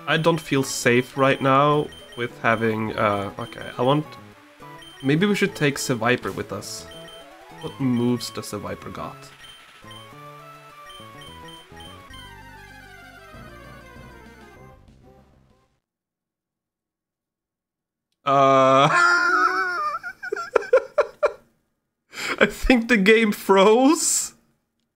I don't feel safe right now with having... okay, I want... Maybe we should take Viper with us. What moves does Viper got? I think the game froze.